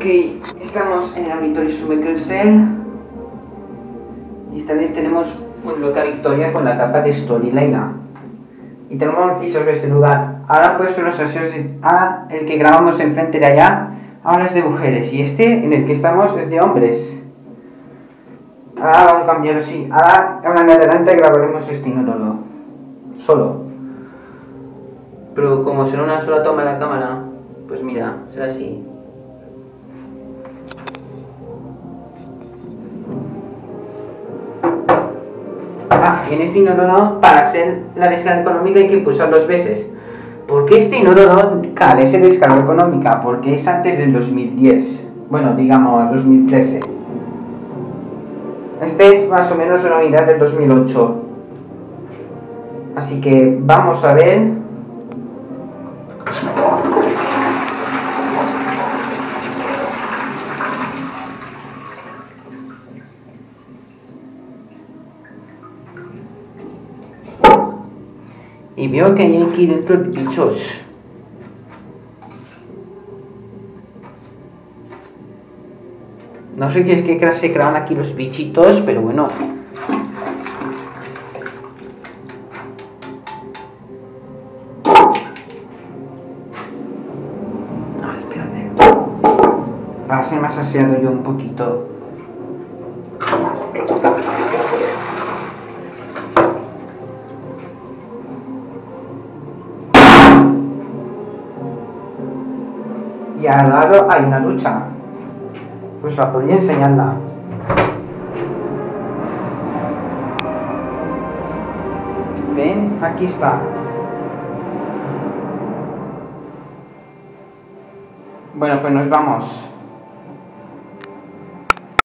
Ok, estamos en el auditorio Summercell y esta vez tenemos un loca Victoria con la tapa de Storyline. Y tenemos noticias de este lugar. Ahora pues los aseos ahora el que grabamos enfrente de allá ahora es de mujeres y este en el que estamos es de hombres. Ahora vamos a cambiar así. Ahora en adelante grabaremos este inodoro solo. Pero como será una sola toma de la cámara, pues mira, será así. Y en este inodoro, para hacer la descarga económica hay que pulsar 2 veces. ¿Por qué este inodoro carece de descarga económica? Porque es antes del 2010. Bueno, digamos 2013. Este es más o menos una unidad del 2008. Así que vamos a ver. Y veo que hay aquí dentro bichos. No sé qué es que se crean aquí los bichitos, pero bueno. Ah, espérate. Para ser más aseado yo un poquito. Y al lado hay una ducha. Pues la podría enseñarla. ¿Ven? Aquí está. Bueno, pues nos vamos.